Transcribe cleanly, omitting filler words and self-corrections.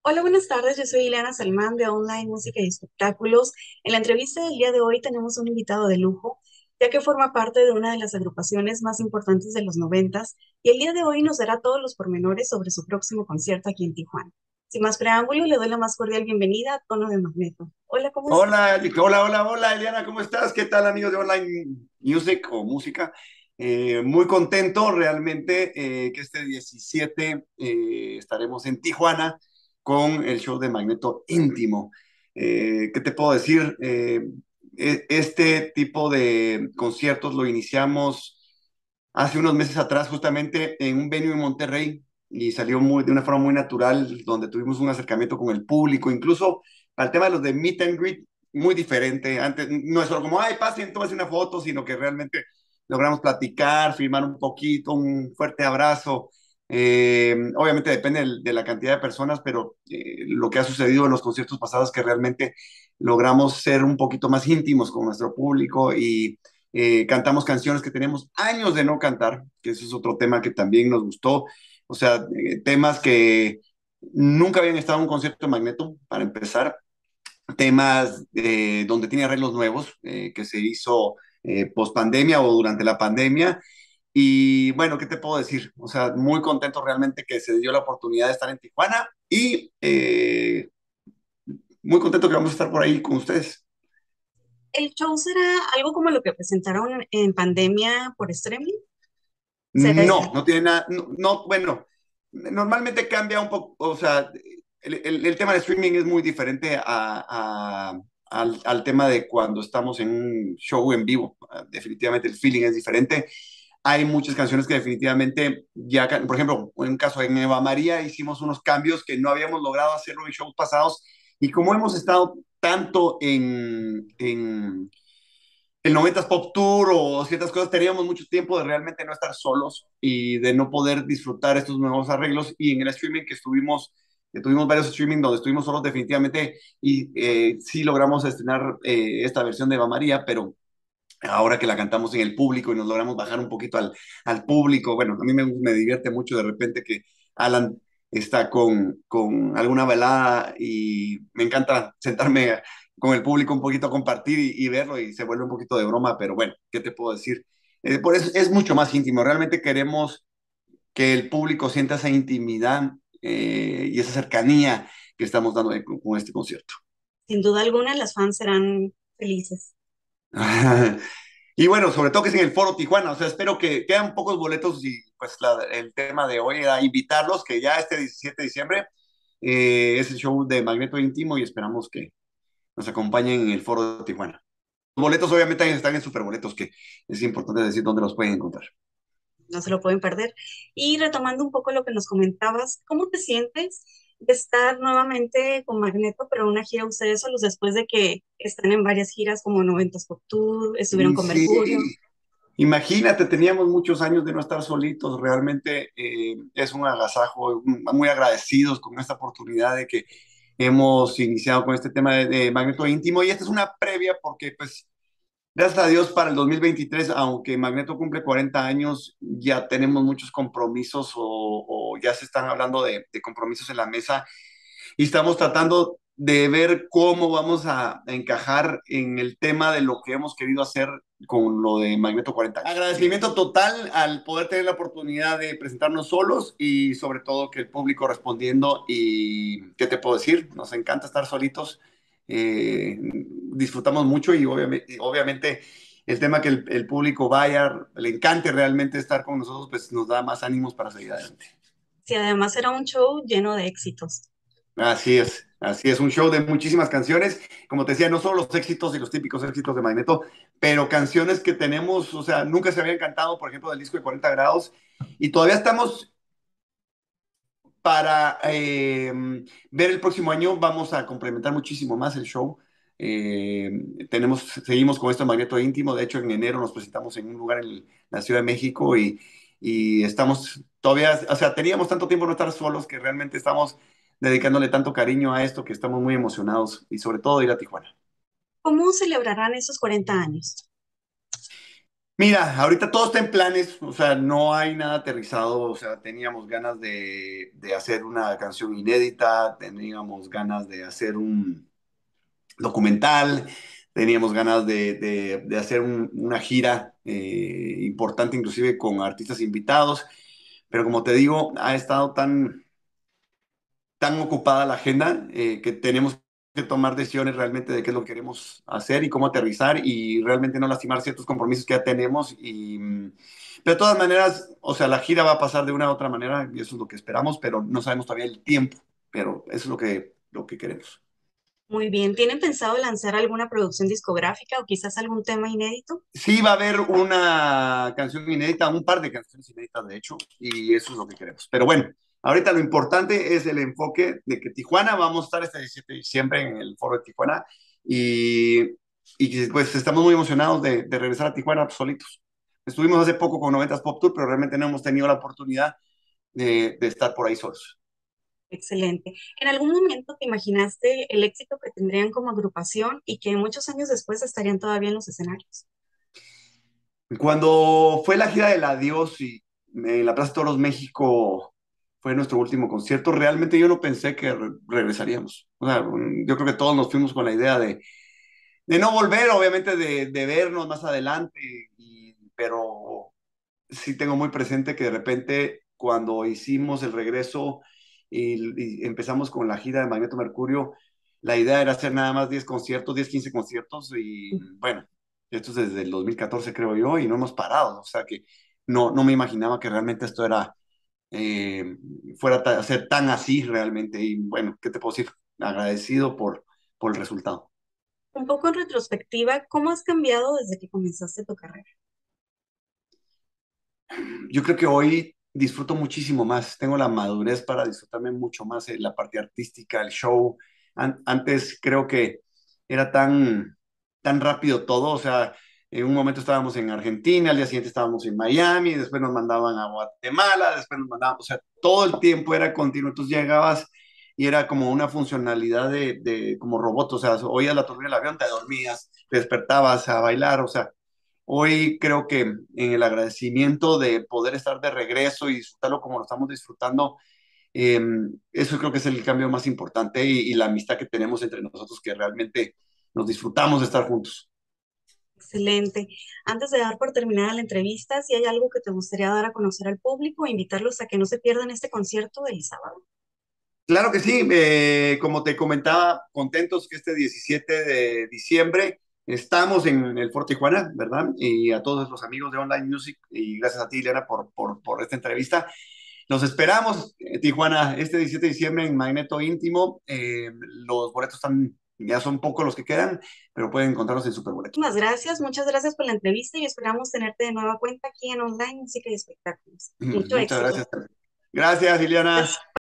Hola, buenas tardes. Yo soy Ileana Salmán de Online Música y Espectáculos. En la entrevista del día de hoy tenemos un invitado de lujo, ya que forma parte de una de las agrupaciones más importantes de los noventas y el día de hoy nos dará todos los pormenores sobre su próximo concierto aquí en Tijuana. Sin más preámbulo, le doy la más cordial bienvenida a Tono de Magneto. Hola, ¿cómo está? Hola, Eliana, ¿cómo estás? ¿Qué tal, amigos de Online Music o Música? Muy contento realmente que este 17 estaremos en Tijuana con el show de Magneto Íntimo. ¿Qué te puedo decir? Este tipo de conciertos lo iniciamos hace unos meses atrás justamente en un venue en Monterrey y salió de una forma muy natural, donde tuvimos un acercamiento con el público, incluso al tema de los de meet and greet, muy diferente. Antes no es solo como, ay, pasen, tómase una foto, sino que realmente logramos platicar, firmar un poquito, un fuerte abrazo. Obviamente depende de la cantidad de personas, pero lo que ha sucedido en los conciertos pasados es que realmente logramos ser un poquito más íntimos con nuestro público y cantamos canciones que tenemos años de no cantar, que eso es otro tema que también nos gustó. O sea, temas que nunca habían estado en un concierto de Magneto, para empezar. Temas donde tiene arreglos nuevos, que se hizo post pandemia o durante la pandemia. Y bueno, ¿qué te puedo decir? O sea, muy contento realmente que se dio la oportunidad de estar en Tijuana y muy contento que vamos a estar por ahí con ustedes. ¿El show será algo como lo que presentaron en pandemia por streaming? ¿Será No, no tiene nada, bueno, normalmente cambia un poco, o sea, el tema de streaming es muy diferente al tema de cuando estamos en un show en vivo. Definitivamente el feeling es diferente. Hay muchas canciones que definitivamente ya, por ejemplo, en un caso en Eva María hicimos unos cambios que no habíamos logrado hacerlo en shows pasados y como hemos estado tanto en el 90s Pop Tour o ciertas cosas, teníamos mucho tiempo de realmente no estar solos y de no poder disfrutar estos nuevos arreglos. Y en el streaming que tuvimos varios streaming donde estuvimos solos definitivamente y sí logramos estrenar esta versión de Eva María, pero ahora que la cantamos en el público y nos logramos bajar un poquito al público, bueno, a mí me divierte mucho de repente que Alan está con alguna velada y me encanta sentarme con el público un poquito a compartir y verlo y se vuelve un poquito de broma, pero bueno, ¿qué te puedo decir? Por eso es mucho más íntimo, realmente queremos que el público sienta esa intimidad y esa cercanía que estamos dando con este concierto. sin duda alguna las fans serán felices? Y bueno, sobre todo que es en el Foro Tijuana, o sea, espero que quedan pocos boletos y pues el tema de hoy era invitarlos, que ya este 17 de diciembre es el show de Magneto Íntimo y esperamos que nos acompañen en el Foro de Tijuana. Los boletos obviamente están en Superboletos, que es importante decir dónde los pueden encontrar. No se lo pueden perder. Y retomando un poco lo que nos comentabas, ¿cómo te sientes de estar nuevamente con Magneto, pero una gira ustedes solos después de que están en varias giras como Noventas Pop Tour, estuvieron Y con sí, Mercurio? imagínate, teníamos muchos años de no estar solitos, realmente es un agasajo, muy agradecidos con esta oportunidad de que hemos iniciado con este tema de Magneto Íntimo y esta es una previa porque pues gracias a Dios para el 2023, aunque Magneto cumple 40 años, ya tenemos muchos compromisos o ya se están hablando de compromisos en la mesa y estamos tratando de ver cómo vamos a encajar en el tema de lo que hemos querido hacer con lo de Magneto 40 años. Agradecimiento total al poder tener la oportunidad de presentarnos solos y sobre todo que el público respondiendo y ¿qué te puedo decir? Nos encanta estar solitos, disfrutamos mucho y obviamente el tema que el público vaya, le encante realmente estar con nosotros, pues nos da más ánimos para seguir adelante. Si además era un show lleno de éxitos. Así es, un show de muchísimas canciones, como te decía, no solo los éxitos y los típicos éxitos de Magneto, pero canciones que tenemos, o sea, nunca se habían cantado, por ejemplo, del disco de 40 grados, y todavía estamos para ver el próximo año, vamos a complementar muchísimo más el show. Eh, seguimos con esto de Magneto Íntimo, de hecho en enero nos presentamos en un lugar en la Ciudad de México y estamos todavía, o sea, teníamos tanto tiempo no estar solos que realmente estamos dedicándole tanto cariño a esto que estamos muy emocionados y sobre todo ir a Tijuana. ¿Cómo celebrarán esos 40 años? Mira, ahorita todo está en planes, o sea, no hay nada aterrizado, o sea, teníamos ganas de hacer una canción inédita, teníamos ganas de hacer un documental, teníamos ganas de hacer una gira importante, inclusive con artistas invitados, pero como te digo, ha estado tan ocupada la agenda que tenemos que tomar decisiones realmente de qué es lo que queremos hacer y cómo aterrizar y realmente no lastimar ciertos compromisos que ya tenemos. Pero de todas maneras, o sea, la gira va a pasar de una u otra manera y eso es lo que esperamos, pero no sabemos todavía el tiempo, pero eso es lo que queremos. Muy bien, ¿tienen pensado lanzar alguna producción discográfica o quizás algún tema inédito? Sí, va a haber una canción inédita, un par de canciones inéditas, de hecho, y eso es lo que queremos. Pero bueno, ahorita lo importante es el enfoque de que Tijuana, vamos a estar este 17 de diciembre en el Foro de Tijuana y, y pues estamos muy emocionados de regresar a Tijuana solitos. Estuvimos hace poco con 90s Pop Tour, pero realmente no hemos tenido la oportunidad de estar por ahí solos. Excelente. ¿En algún momento te imaginaste el éxito que tendrían como agrupación y que muchos años después estarían todavía en los escenarios? Cuando fue la gira del Adiós y en la Plaza de Toros México fue nuestro último concierto, realmente yo no pensé que regresaríamos. O sea, yo creo que todos nos fuimos con la idea de no volver, obviamente de vernos más adelante, pero sí tengo muy presente que de repente cuando hicimos el regreso y empezamos con la gira de Magneto Mercurio, la idea era hacer nada más 10 conciertos, 10 15 conciertos y bueno, esto es desde el 2014 creo yo y no hemos parado, o sea que no me imaginaba que realmente esto era, eh, fuera a ser tan así realmente y bueno, ¿qué te puedo decir? Agradecido por el resultado. Un poco en retrospectiva, ¿cómo has cambiado desde que comenzaste tu carrera? Yo creo que hoy disfruto muchísimo más, tengo la madurez para disfrutarme mucho más la parte artística, el show. Antes creo que era tan rápido todo, o sea, en un momento estábamos en Argentina, al día siguiente estábamos en Miami, después nos mandaban a Guatemala, después nos mandaban, o sea, todo el tiempo era continuo, entonces llegabas y era como una funcionalidad como robot, o sea, oías la turbina del avión, te dormías, te despertabas a bailar, o sea, hoy creo que en el agradecimiento de poder estar de regreso y disfrutarlo como lo estamos disfrutando, eh, eso creo que es el cambio más importante y la amistad que tenemos entre nosotros, que realmente nos disfrutamos de estar juntos. Excelente. Antes de dar por terminada la entrevista, si hay algo que te gustaría dar a conocer al público, invitarlos a que no se pierdan este concierto del sábado. Claro que sí, como te comentaba, contentos que este 17 de diciembre estamos en el Fort Tijuana, ¿verdad? Y a todos los amigos de Online Music y gracias a ti, Ileana, por esta entrevista. Los esperamos, Tijuana, este 17 de diciembre en Magneto Íntimo. Los boletos ya son pocos los que quedan, pero pueden encontrarlos en Superboletos. Muchas gracias por la entrevista y esperamos tenerte de nueva cuenta aquí en Online Música y Espectáculos. Mucho Muchas éxito. gracias. Gracias, Ileana.